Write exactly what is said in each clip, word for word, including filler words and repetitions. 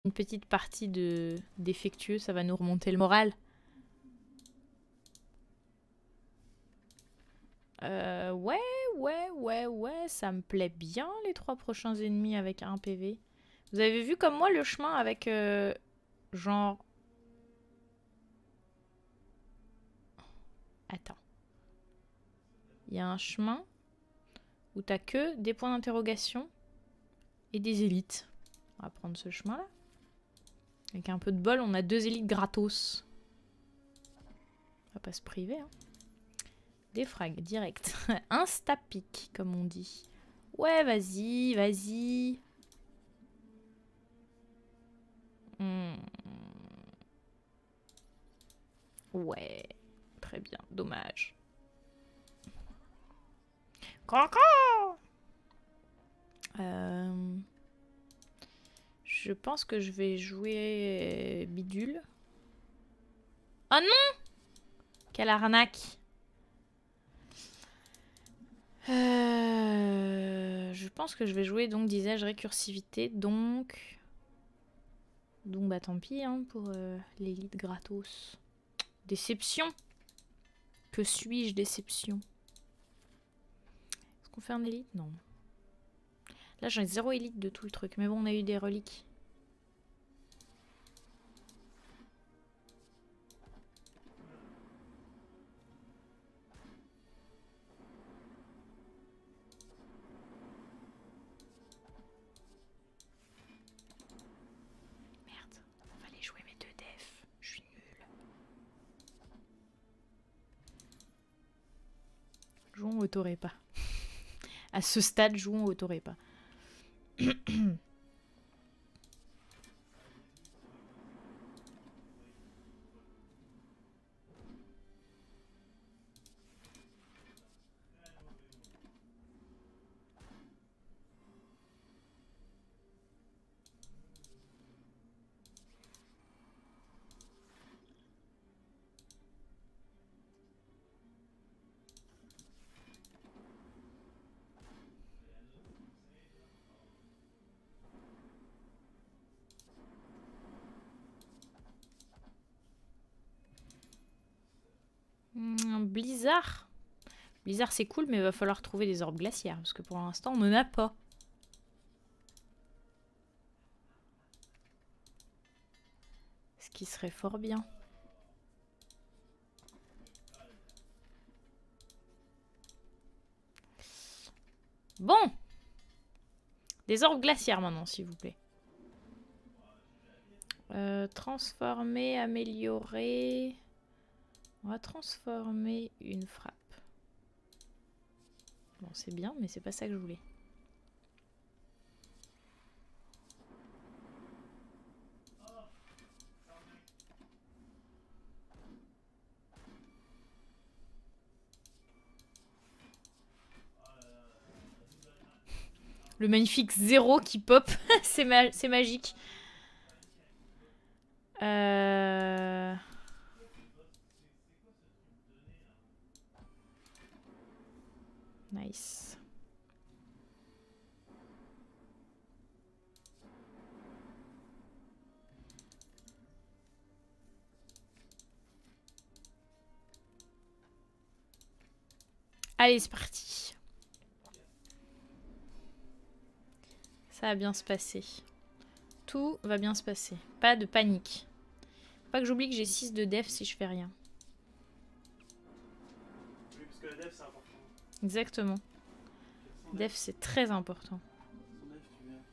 une petite partie de défectueux, ça va nous remonter le moral. Euh, ouais, ouais, ouais, ouais, ça me plaît bien les trois prochains ennemis avec un P V. Vous avez vu comme moi le chemin avec euh, genre... Attends. Il y a un chemin où t'as que des points d'interrogation et des élites. On va prendre ce chemin-là. Avec un peu de bol, on a deux élites gratos. On va pas se priver, hein. Des frags, direct. Insta-pick, comme on dit. Ouais, vas-y, vas-y. Hmm. Ouais, très bien, dommage. Coco euh... Je pense que je vais jouer bidule. Oh non! Quelle arnaque! Euh... Je pense que je vais jouer, donc, disais-je, récursivité, donc... Donc, bah tant pis, hein, pour euh, l'élite gratos. Déception! Que suis-je, déception? Est-ce qu'on fait un élite? Non. Là, j'en ai zéro élite de tout le truc, mais bon, on a eu des reliques. Jouons au Torépa. À ce stade, jouons au Torépa. Mmh, Blizzard. Blizzard, c'est cool, mais il va falloir trouver des orbes glaciaires, parce que pour l'instant, on n'en a pas. Ce qui serait fort bien. Bon! Des orbes glaciaires maintenant, s'il vous plaît. Euh, transformer, améliorer... On va transformer une frappe. Bon, c'est bien, mais c'est pas ça que je voulais. Le magnifique zéro qui pop, c'est ma magique. Euh... Nice. Allez, c'est parti. Ça va bien se passer. Tout va bien se passer. Pas de panique. Faut pas que j'oublie que j'ai six de def si je fais rien. Oui, parce que la def, c'est important. Exactement. Def, c'est très important. Son def, tu viens.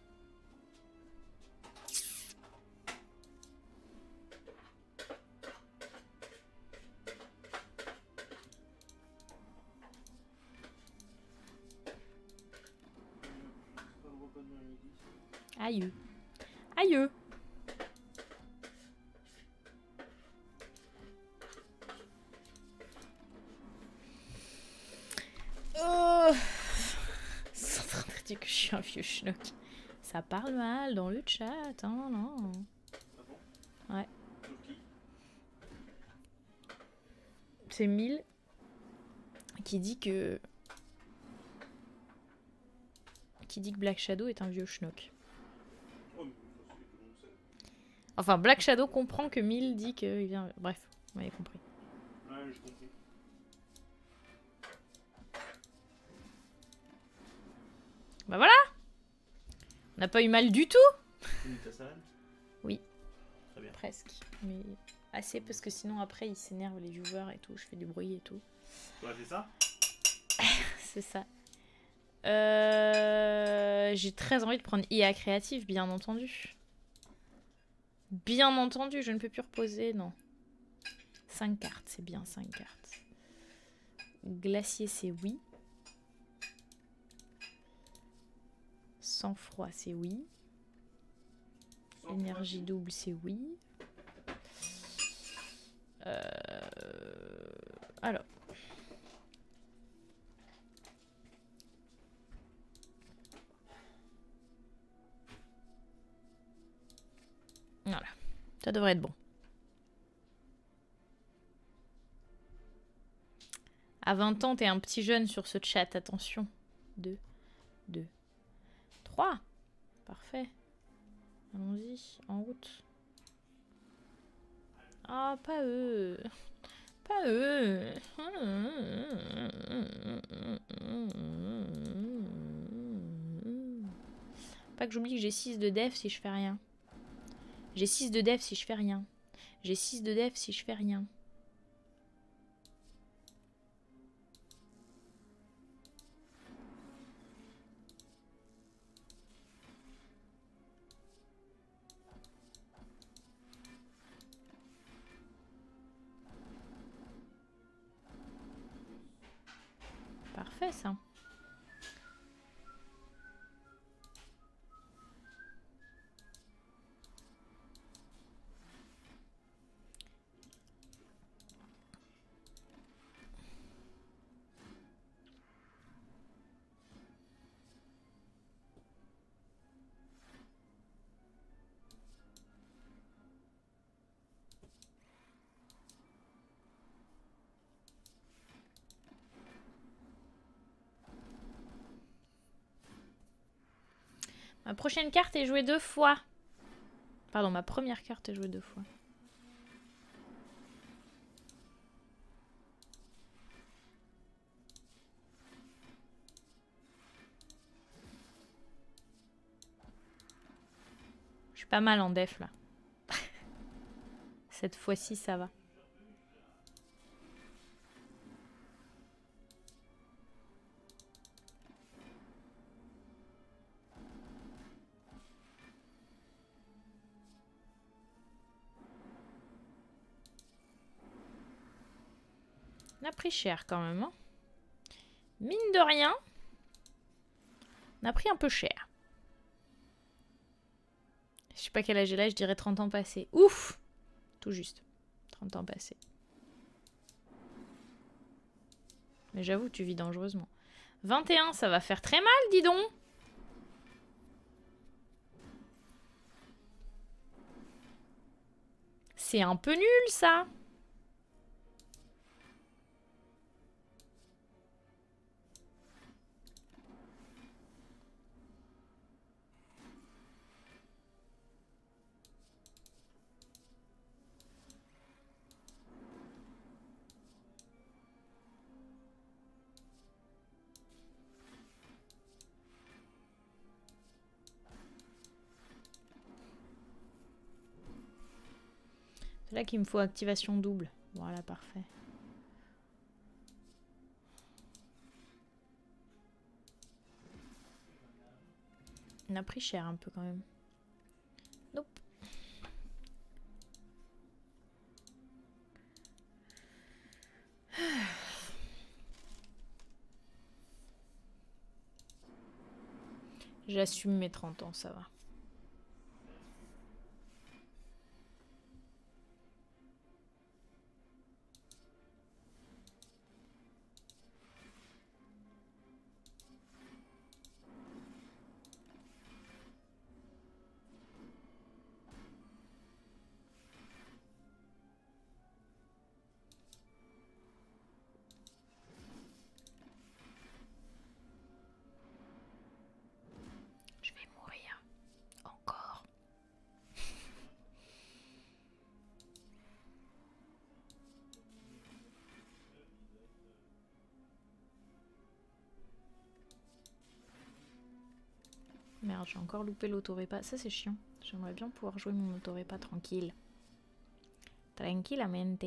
Aïe. Aïe. Oh. C'est en train de dire que je suis un vieux schnock. Ça parle mal dans le chat, hein, non. Ah bon? Ouais. Sur qui? C'est mille qui dit que... Qui dit que Black Shadow est un vieux schnock. Oh, mais ça, c'est tout le monde sait. Enfin, Black Shadow comprend que Mille dit qu'il vient... Bref, vous m'avez compris. Ouais, j'ai compris. Bah voilà. On n'a pas eu mal du tout. Fini ta salade? Oui. Très bien. Presque. Mais assez parce que sinon après ils s'énervent les viewers et tout. Je fais du bruit et tout. T'aurais fait ça? C'est ça. Euh... J'ai très envie de prendre I A créatif, bien entendu. Bien entendu, je ne peux plus reposer, non. cinq cartes, c'est bien, cinq cartes. Glacier, c'est oui. Sang-froid, c'est oui. Énergie double, c'est oui. Euh... Alors. Voilà. Ça devrait être bon. À vingt ans, t'es un petit jeune sur ce chat. Attention. deux, deux, trois. Parfait. Allons-y. En route. Ah, pas eux. Pas eux. Pas que j'oublie que j'ai six de def si je fais rien. J'ai six de def si je fais rien. J'ai six de def si je fais rien. Parfait ça. Ma prochaine carte est jouée deux fois. Pardon, ma première carte est jouée deux fois. Je suis pas mal en def là. Cette fois-ci, ça va. On a pris cher quand même. Hein. Mine de rien, on a pris un peu cher. Je sais pas quel âge j'ai là, je dirais trente ans passés. Ouf! Tout juste. trente ans passés. Mais j'avoue, tu vis dangereusement. vingt et un, ça va faire très mal, dis donc! C'est un peu nul, ça! C'est là qu'il me faut activation double. Voilà, parfait. On a pris cher un peu quand même. Nope. J'assume mes trente ans, ça va. Je vais mourir. Merde, j'ai encore loupé l'autorépa. Ça, c'est chiant. J'aimerais bien pouvoir jouer mon autorépa tranquille. Tranquillamente.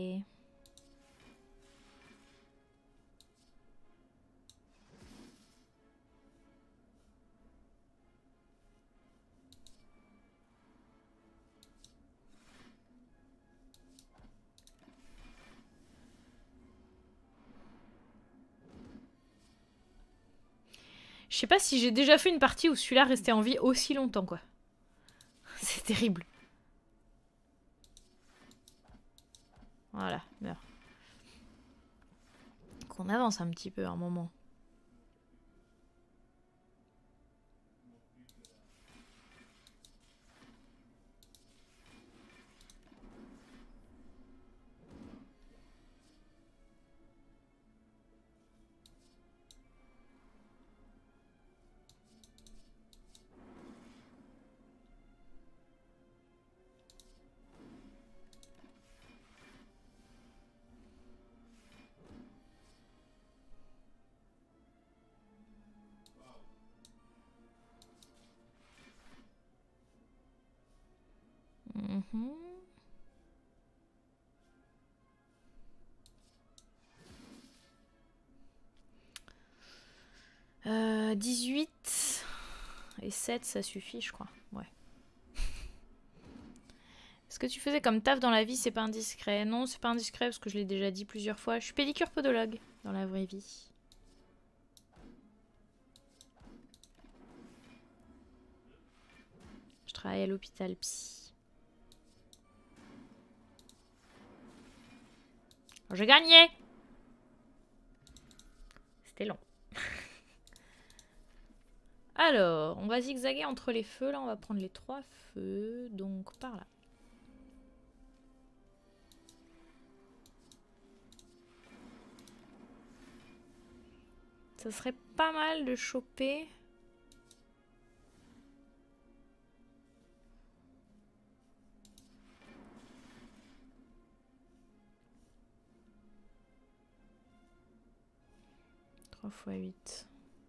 Je sais pas si j'ai déjà fait une partie où celui-là restait en vie aussi longtemps, quoi. C'est terrible. Voilà, meurs. Qu'on avance un petit peu à un moment. Mm-hmm. euh, dix-huit et sept, ça suffit, je crois. Ouais. Ce que tu faisais comme taf dans la vie, c'est pas indiscret. Non, c'est pas indiscret parce que je l'ai déjà dit plusieurs fois. Je suis pédicure podologue dans la vraie vie. Je travaille à l'hôpital psy. J'ai gagné! C'était long. Alors, on va zigzaguer entre les feux. Là, on va prendre les trois feux. Donc, par là. Ça serait pas mal de choper... trois fois huit.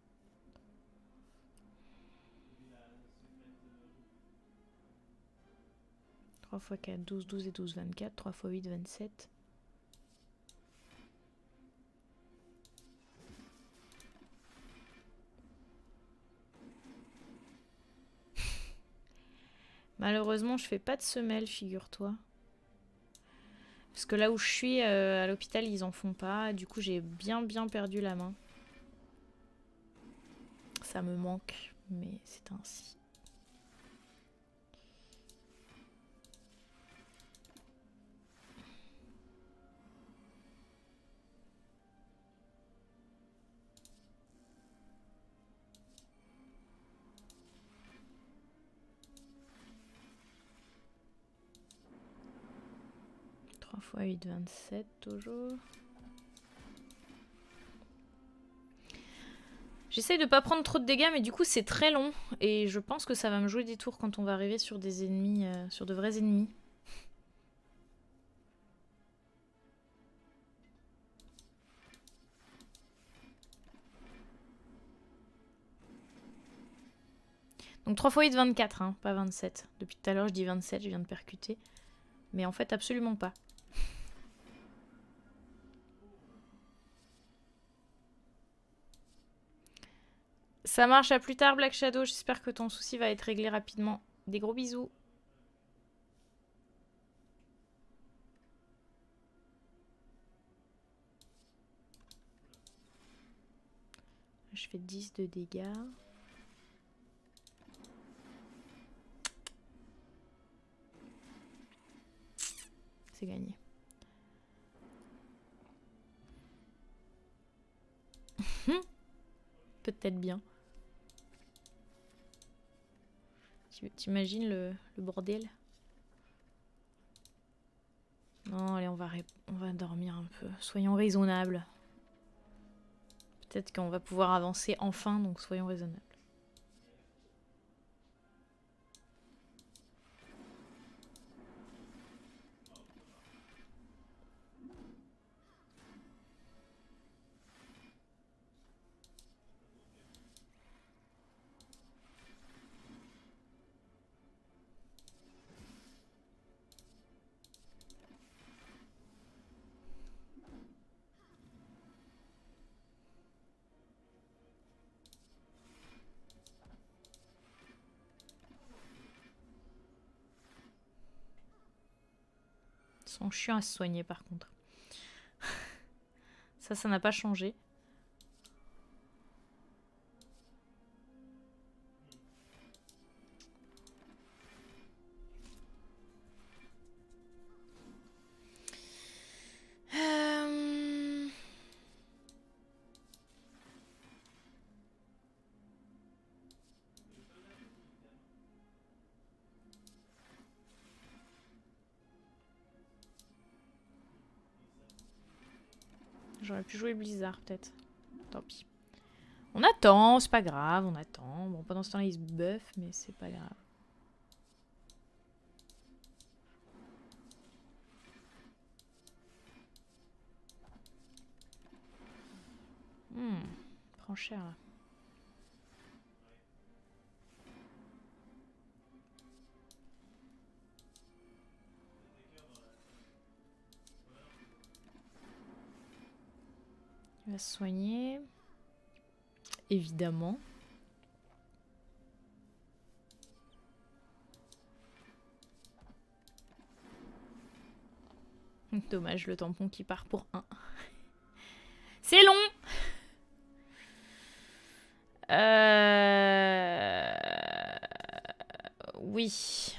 trois fois quatre, douze, douze et douze, vingt-quatre. trois fois huit, vingt-sept. Malheureusement, je fais pas de semelle, figure-toi. Parce que là où je suis, euh, à l'hôpital, ils en font pas. Du coup, j'ai bien bien perdu la main. Ça me manque, mais c'est ainsi. trois fois huit, vingt-sept, toujours. J'essaye de pas prendre trop de dégâts, mais du coup c'est très long. Et je pense que ça va me jouer des tours quand on va arriver sur des ennemis, euh, sur de vrais ennemis. Donc trois fois huit, vingt-quatre, hein, pas vingt-sept. Depuis tout à l'heure je dis vingt-sept, je viens de percuter. Mais en fait absolument pas. Ça marche, à plus tard Black Shadow, j'espère que ton souci va être réglé rapidement. Des gros bisous. Je fais dix de dégâts. C'est gagné. Peut-être bien. T'imagines le, le bordel? Non, allez, on va, on va dormir un peu. Soyons raisonnables. Peut-être qu'on va pouvoir avancer enfin, donc soyons raisonnables. sont chiants à se soigner par contre. Ça, ça n'a pas changé. Euh... J'aurais pu jouer Blizzard peut-être. Tant pis. On attend, c'est pas grave, on attend. Bon, pendant ce temps-là, il se buff, mais c'est pas grave. Hmm, prend cher là. Il va se soigner. Évidemment. Dommage, le tampon qui part pour un. C'est long. Euh... Oui.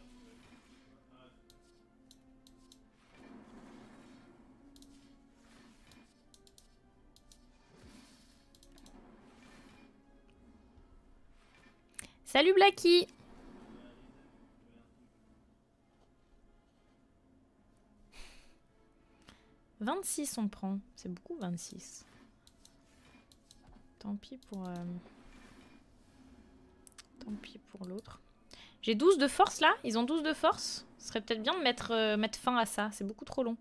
Salut Blacky. vingt-six on prend. C'est beaucoup vingt-six. Tant pis pour... Euh... Tant pis pour l'autre. J'ai douze de force là. Ils ont douze de force. Ce serait peut-être bien de mettre, euh, mettre fin à ça. C'est beaucoup trop long.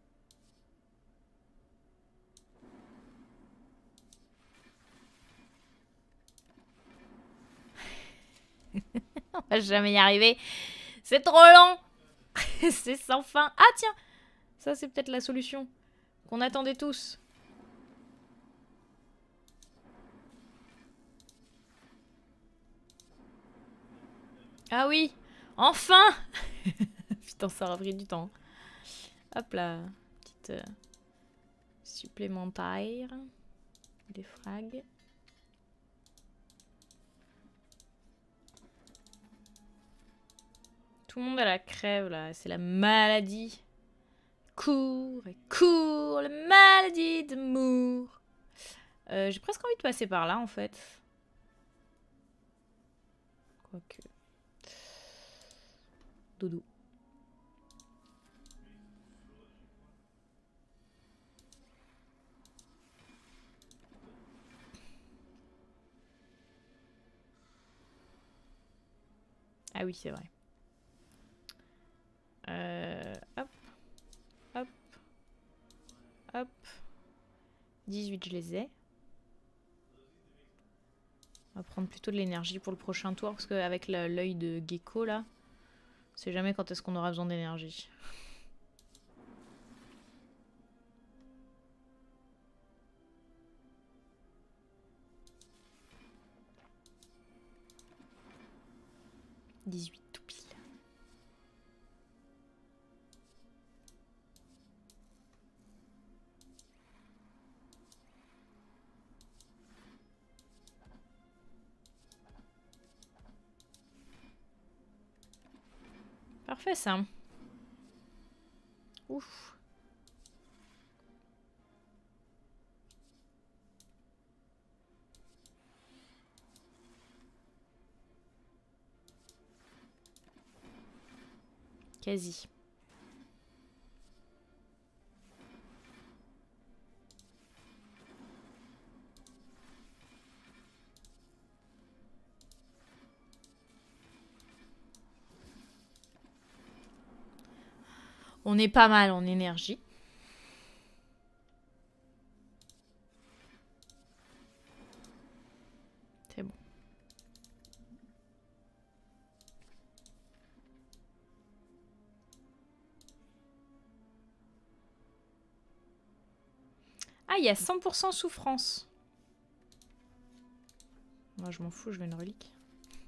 On va jamais y arriver. C'est trop long. C'est sans fin. Ah tiens, ça c'est peut-être la solution qu'on attendait tous. Ah oui, enfin. Putain, ça aura pris du temps. Hop là, petite euh, supplémentaire. Des frags. Tout le monde a la crève là, c'est la maladie. Cours et cours, la maladie d'amour. Euh, J'ai presque envie de passer par là en fait. Quoique. Dodo. Ah oui, c'est vrai. Euh, hop, hop, hop. dix-huit, je les ai. On va prendre plutôt de l'énergie pour le prochain tour, parce qu'avec l'œil de gecko, là, on sait jamais quand est-ce qu'on aura besoin d'énergie. dix-huit tout pile. Parfait ça. Ouf. Quasi. On est pas mal en énergie. C'est bon. Ah, il y a cent pour cent souffrance. Moi, je m'en fous, je veux une relique.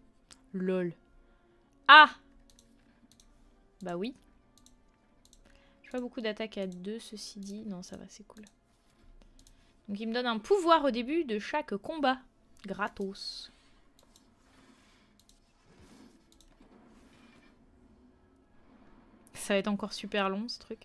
Lol. Ah! Bah oui. J'ai pas beaucoup d'attaques à deux, ceci dit. Non, ça va, c'est cool. Donc il me donne un pouvoir au début de chaque combat. Gratos. Ça va être encore super long ce truc.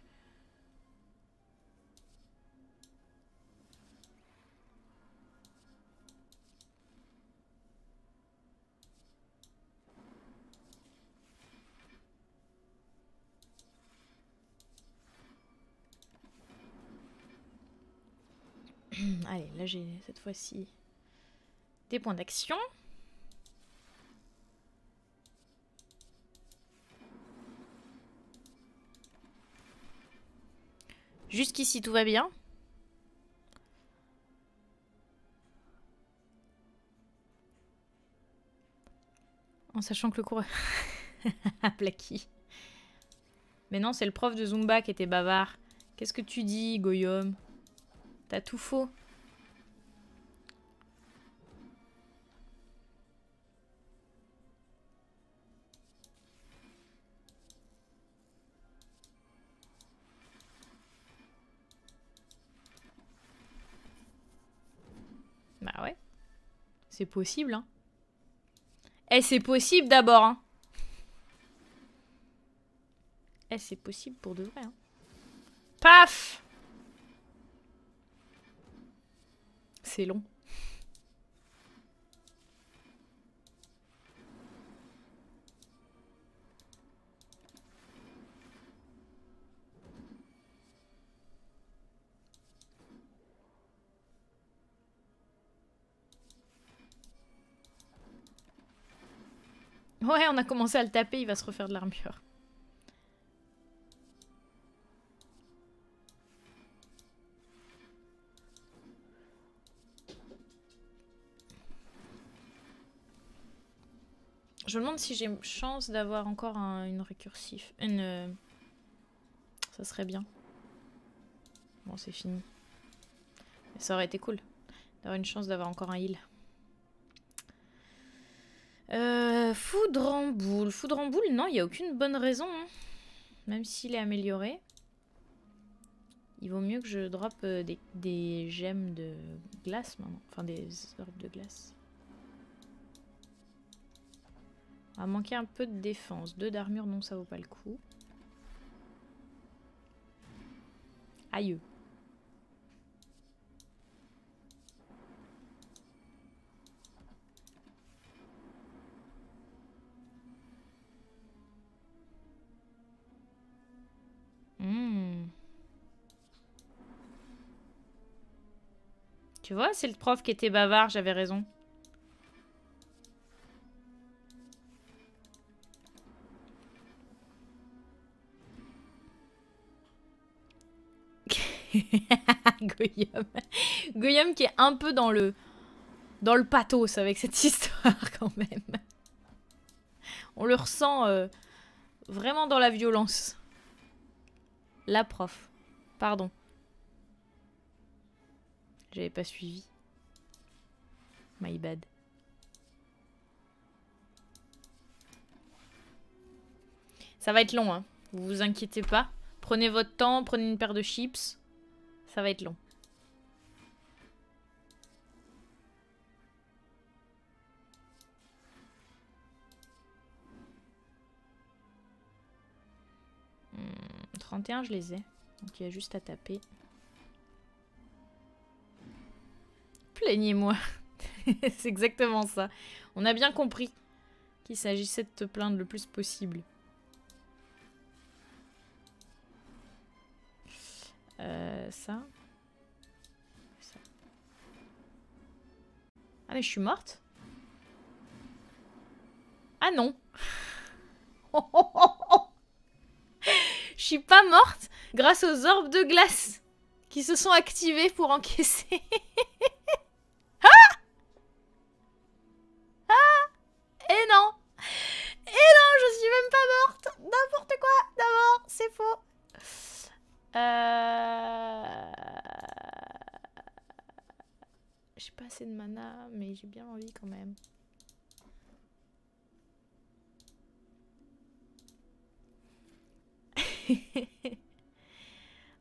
Allez, là j'ai cette fois-ci des points d'action. Jusqu'ici tout va bien. En sachant que le cours a Plaki. Mais non, c'est le prof de Zumba qui était bavard. Qu'est-ce que tu dis, Goyom? T'as tout faux. Bah ouais. C'est possible, hein. Eh, c'est possible d'abord, hein. Eh, c'est possible pour de vrai, hein. Paf! C'est long. Ouais, on a commencé à le taper, il va se refaire de l'armure. Je me demande si j'ai chance d'avoir encore un, une récursif. Une... Euh, ça serait bien. Bon, c'est fini. Mais ça aurait été cool d'avoir une chance d'avoir encore un heal. Euh, foudre en boule. Foudre en boule, non, il n'y a aucune bonne raison. Hein. Même s'il est amélioré. Il vaut mieux que je drop euh, des, des gemmes de glace maintenant. Enfin, des orbes de glace. On va manquer un peu de défense. Deux d'armure, non, ça vaut pas le coup. Aïe. Mmh. Tu vois, c'est le prof qui était bavard, j'avais raison. Goyom. Goyom qui est un peu dans le dans le pathos avec cette histoire quand même. On le ressent euh, vraiment dans la violence. La prof. Pardon. J'avais pas suivi. My bad. Ça va être long, hein. Vous vous inquiétez pas. Prenez votre temps, prenez une paire de chips. Ça va être long. Hmm, trente et un, je les ai. Donc il y a juste à taper. Plaignez-moi. C'est exactement ça. On a bien compris qu'il s'agissait de te plaindre le plus possible. Euh, ça. ça. Ah mais je suis morte? Ah non. Je suis pas morte grâce aux orbes de glace qui se sont activés pour encaisser. Ah! Ah! Et non! Et non, je suis même pas morte! N'importe quoi! D'abord, c'est faux! Euh... J'ai pas assez de mana, mais j'ai bien envie quand même.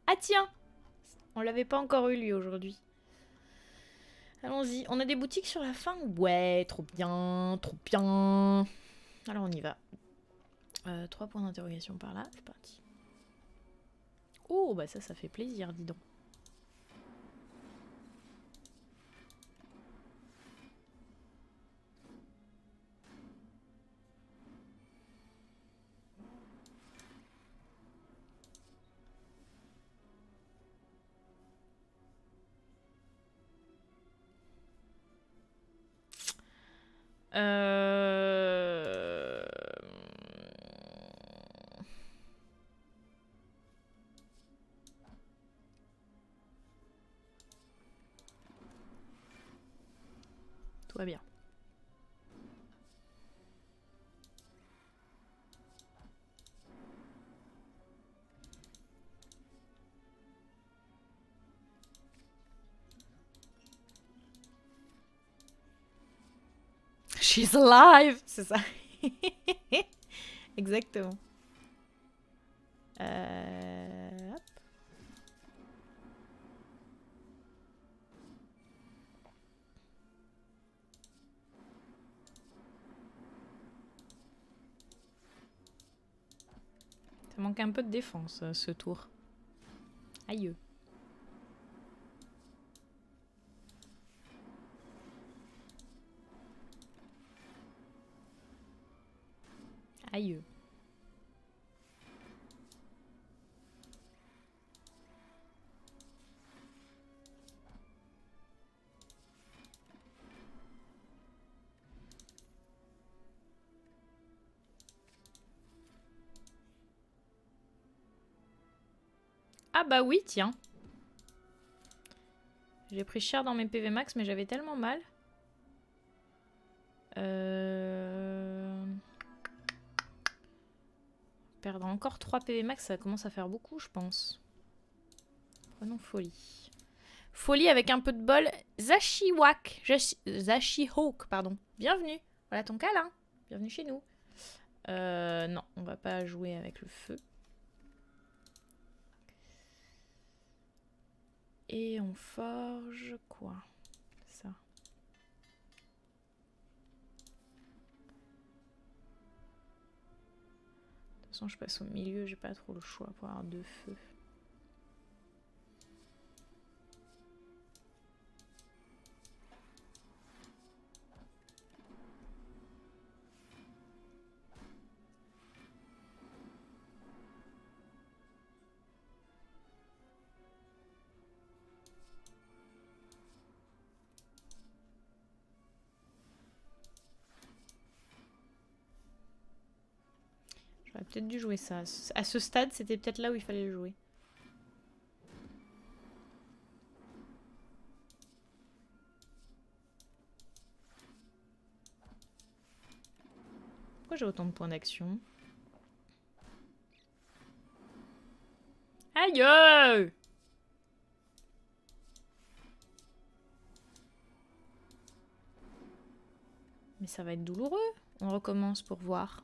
Ah tiens, on l'avait pas encore eu lui aujourd'hui. Allons-y. On a des boutiques sur la fin? Ouais, trop bien, trop bien. Alors on y va. Euh, trois points d'interrogation par là, c'est parti. Oh, bah ça, ça fait plaisir, dis donc. Euh... Tout va bien. She's alive! C'est ça. Exactement. Euh... Hop. Ça manque un peu de défense, euh, ce tour. Aïe. Aïe. Ah bah oui, tiens. J'ai pris cher dans mes P V max, mais j'avais tellement mal. Euh... Perdre encore trois P V max, ça commence à faire beaucoup, je pense. Prenons folie. Folie avec un peu de bol. Zashiwak. Zashihawk, pardon. Bienvenue. Voilà ton câlin. Bienvenue chez nous. Euh, non, on va pas jouer avec le feu. Et on forge quoi? Ça. De toute façon, je passe au milieu, j'ai pas trop le choix pour avoir deux feux. J'aurais peut-être dû jouer ça. À ce stade, c'était peut-être là où il fallait le jouer. Pourquoi j'ai autant de points d'action? Aïe! Mais ça va être douloureux. On recommence pour voir.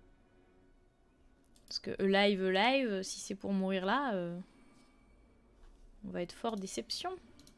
Parce que live, live, si c'est pour mourir là, euh, on va être fort déception.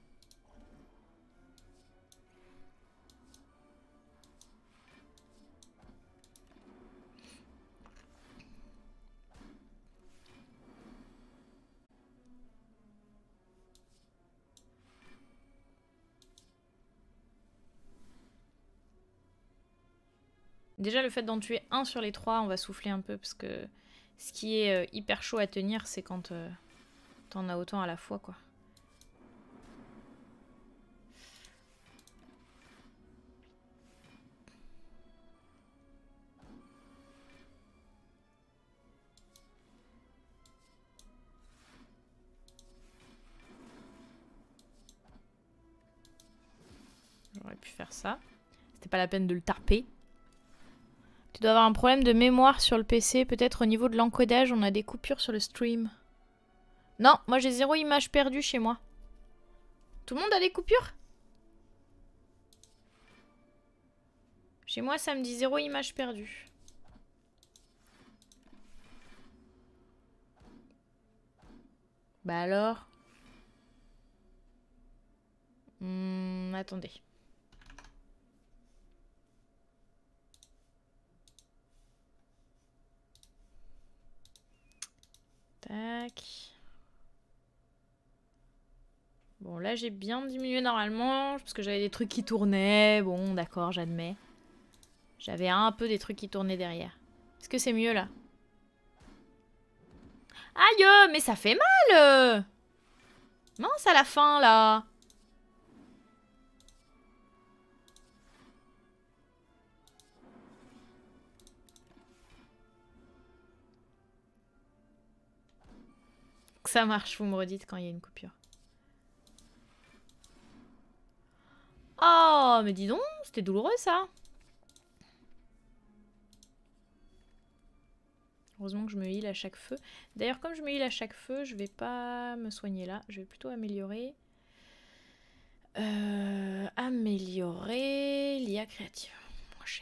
Déjà, le fait d'en tuer un sur les trois, on va souffler un peu, parce que ce qui est euh, hyper chaud à tenir, c'est quand euh, t'en as autant à la fois, quoi. J'aurais pu faire ça. C'était pas la peine de le tarper. Tu dois avoir un problème de mémoire sur le P C. Peut-être au niveau de l'encodage, on a des coupures sur le stream. Non, moi j'ai zéro image perdue chez moi. Tout le monde a des coupures? Chez moi, ça me dit zéro image perdue. Bah alors. Hmm, attendez. Tac. Bon, là, j'ai bien diminué normalement, parce que j'avais des trucs qui tournaient. Bon, d'accord, j'admets. J'avais un peu des trucs qui tournaient derrière. Est-ce que c'est mieux, là? Aïe, mais ça fait mal! Mince, à la fin, là. Ça marche, vous me redites quand il y a une coupure. Oh, mais dis donc, c'était douloureux, ça. Heureusement que je me heal à chaque feu. D'ailleurs, comme je me heal à chaque feu, je vais pas me soigner là. Je vais plutôt améliorer... Euh, améliorer l'I A créative. Moins cher.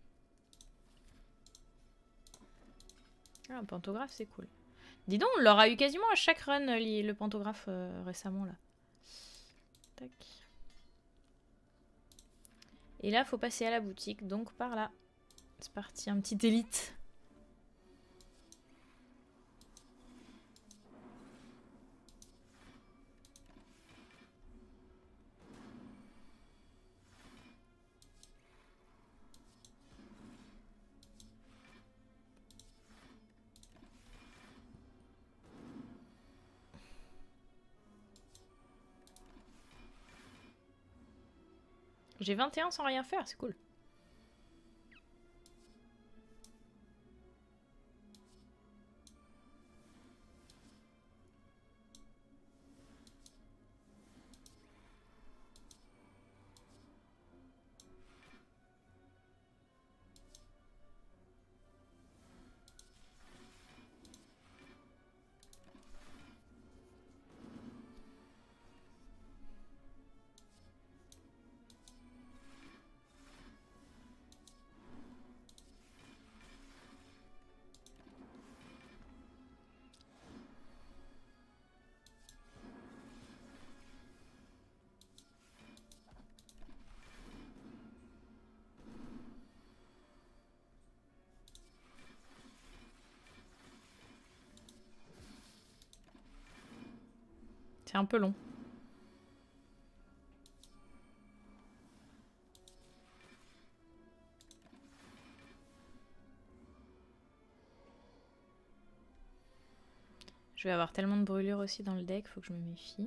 Ah, un pantographe, c'est cool. Dis donc, on l'aura eu quasiment à chaque run, le pantographe, euh, récemment, là. Tac. Et là, faut passer à la boutique, donc par là. C'est parti, un petit élite. J'ai vingt et un sans rien faire, c'est cool. C'est un peu long. Je vais avoir tellement de brûlures aussi dans le deck, faut que je me méfie.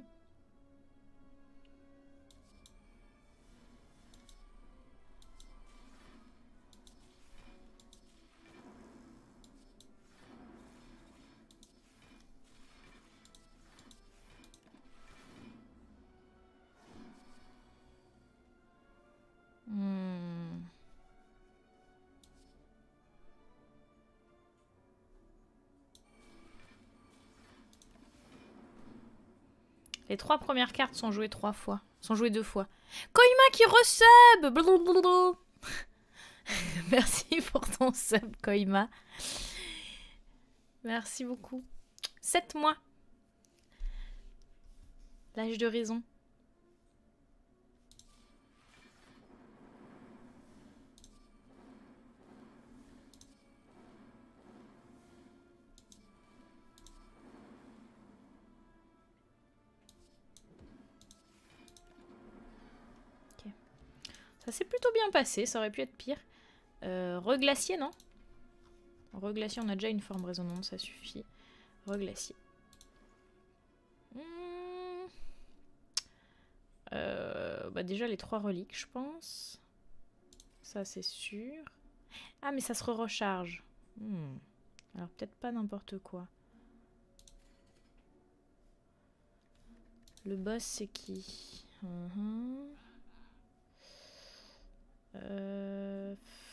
Hmm. Les trois premières cartes sont jouées trois fois. Sont jouées deux fois. Koima qui resub. Blablabla. Merci pour ton sub, Koima. Merci beaucoup. Sept mois. L'âge de raison. Ok. Ça s'est plutôt bien passé, ça aurait pu être pire. Euh, reglacier, non? Reglacier, on a déjà une forme résonante, ça suffit. Reglacier. Mmh. Euh, bah déjà les trois reliques, je pense. Ça, c'est sûr. Ah, mais ça se recharge. Hmm. Alors, peut-être pas n'importe quoi. Le boss, c'est qui? uh-huh. euh...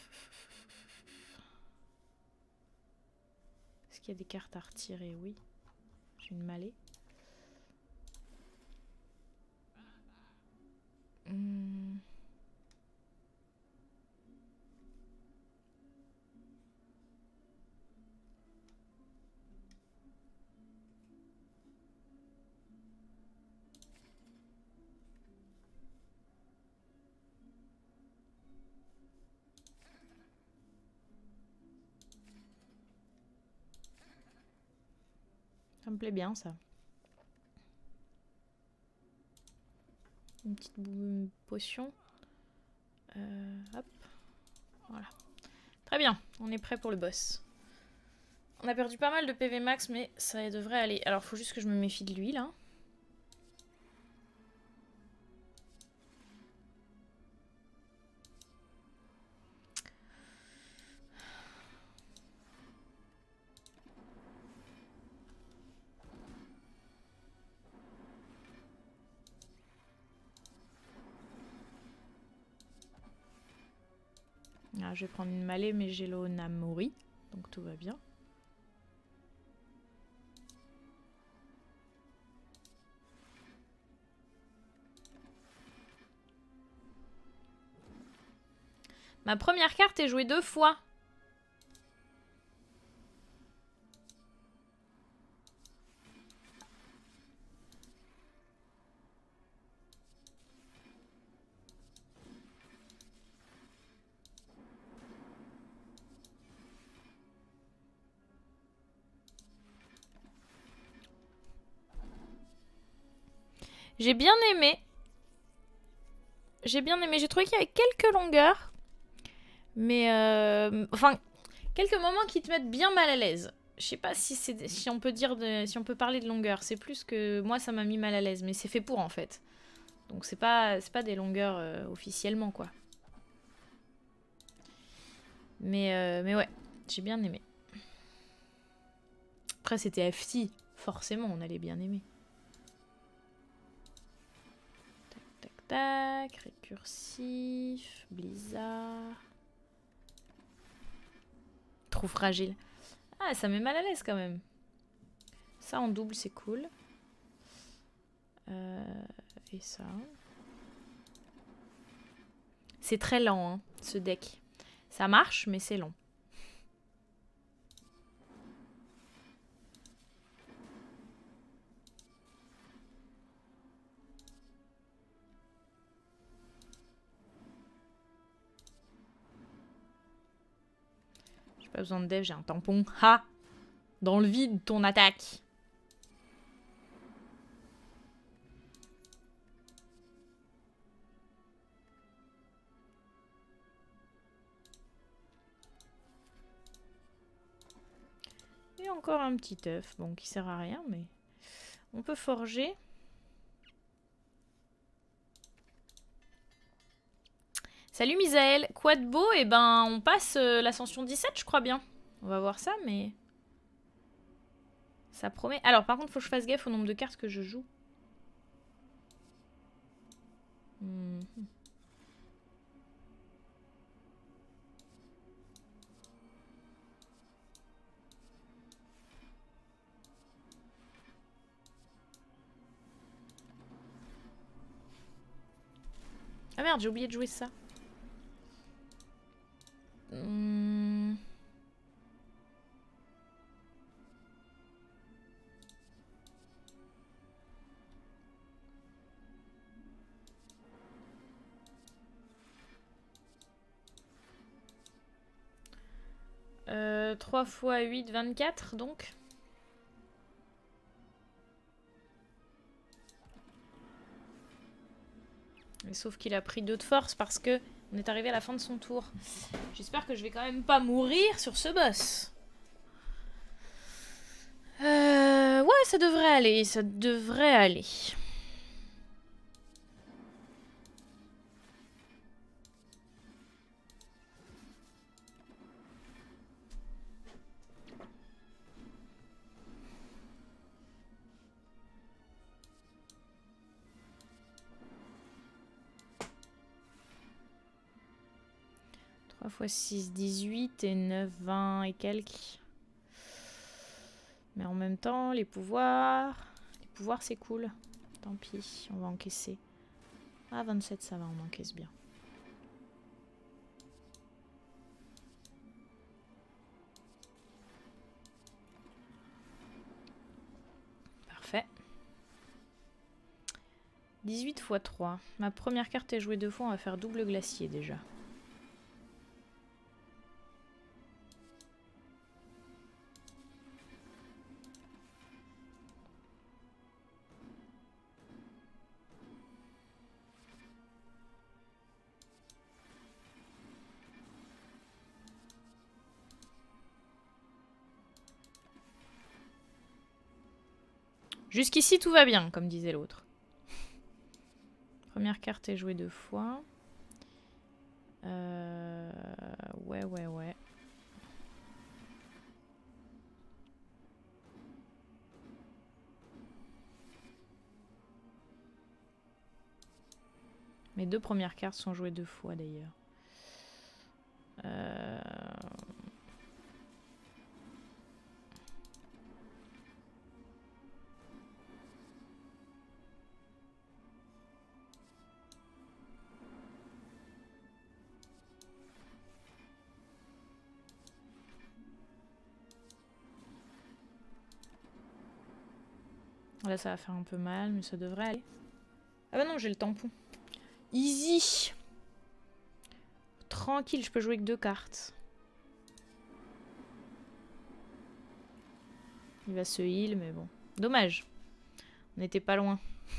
Est-ce qu'il y a des cartes à retirer? Oui. J'ai une mallée. Hmm. Ça me plaît bien ça. Une petite une potion. Euh, hop. Voilà. Très bien, on est prêt pour le boss. On a perdu pas mal de P V max, mais ça devrait aller. Alors, faut juste que je me méfie de lui, là. Ah, je vais prendre une Malé, mais j'ai l'Onamori, donc tout va bien. Ma première carte est jouée deux fois. J'ai bien aimé. J'ai bien aimé. J'ai trouvé qu'il y avait quelques longueurs. Mais euh, enfin, quelques moments qui te mettent bien mal à l'aise. Je sais pas si, c'est, si on peut dire de, si on peut parler de longueur. C'est plus que moi ça m'a mis mal à l'aise. Mais c'est fait pour en fait. Donc c'est pas, c'est pas des longueurs euh, officiellement quoi. Mais, euh, mais ouais, j'ai bien aimé. Après c'était F C. Forcément on allait bien aimer. Tac tac tac. Récursif. Blizzard. Trop fragile. Ah, ça met mal à l'aise quand même. Ça en double, c'est cool. Euh, et ça. C'est très lent, hein, ce deck. Ça marche, mais c'est lent. J'ai pas besoin de dev, j'ai un tampon. Ha! Dans le vide, ton attaque. Et encore un petit œuf, bon, qui sert à rien, mais on peut forger. Salut Misaël, quoi de beau? Eh ben, on passe euh, l'ascension dix-sept, je crois bien. On va voir ça, mais... ça promet. Alors, par contre, faut que je fasse gaffe au nombre de cartes que je joue. Mmh. Ah merde, j'ai oublié de jouer ça. Mmh. Euh, trois fois huit, vingt-quatre donc. Et sauf qu'il a pris deux de force parce que on est arrivé à la fin de son tour. J'espère que je vais quand même pas mourir sur ce boss. Euh, ouais, ça devrait aller, ça devrait aller. trois fois six, dix-huit et neuf, vingt et quelques. Mais en même temps, les pouvoirs... Les pouvoirs, c'est cool. Tant pis, on va encaisser. Ah, vingt-sept, ça va, on encaisse bien. Parfait. dix-huit fois trois. Ma première carte est jouée deux fois, on va faire double glacier déjà. Jusqu'ici, tout va bien, comme disait l'autre. Première carte est jouée deux fois. Euh... Ouais, ouais, ouais. Mes deux premières cartes sont jouées deux fois, d'ailleurs. Euh... Là, ça va faire un peu mal, mais ça devrait aller. Ah bah non, j'ai le tampon. Easy. Tranquille, je peux jouer que deux cartes. Il va se heal, mais bon. Dommage. On n'était pas loin.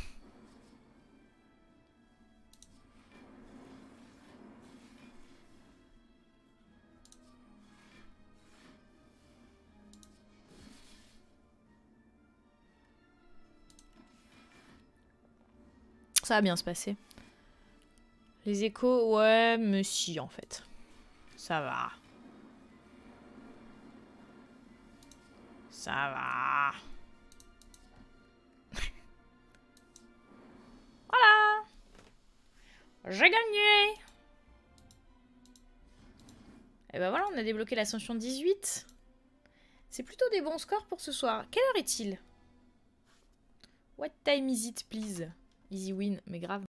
Ça va bien se passer. Les échos, ouais, mais si, en fait. Ça va. Ça va. Voilà. J'ai gagné. Et ben voilà, on a débloqué l'ascension dix-huit. C'est plutôt des bons scores pour ce soir. Quelle heure est-il? What time is it, please? Easy win, mais grave.